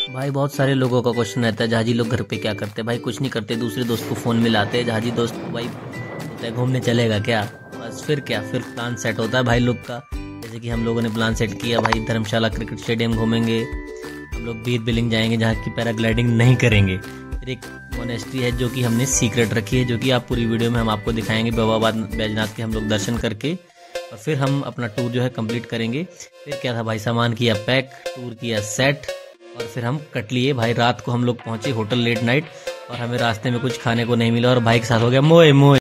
भाई बहुत सारे लोगों का क्वेश्चन रहता है, जहाजी लोग घर पे क्या करते हैं? भाई कुछ नहीं करते, दूसरे दोस्त को फ़ोन मिलाते हैं। जहाजी दोस्त भाई बोलता है घूमने चलेगा क्या? बस फिर क्या, फिर प्लान सेट होता है भाई लोग का। जैसे कि हम लोगों ने प्लान सेट किया भाई, धर्मशाला क्रिकेट स्टेडियम घूमेंगे, हम लोग बीर बिलिंग जाएंगे जहाँ की पैराग्लाइडिंग नहीं करेंगे। फिर एक मोनेस्ट्री है जो कि हमने सीक्रेट रखी है, जो कि आप पूरी वीडियो में हम आपको दिखाएंगे। बाबा बैजनाथ के हम लोग दर्शन करके और फिर हम अपना टूर जो है कंप्लीट करेंगे। फिर क्या था भाई, सामान किया पैक, टूर किया सेट और फिर हम कट लिए भाई। रात को हम लोग पहुंचे होटल लेट नाइट और हमें रास्ते में कुछ खाने को नहीं मिला और भाई के साथ हो गया मोए मोए।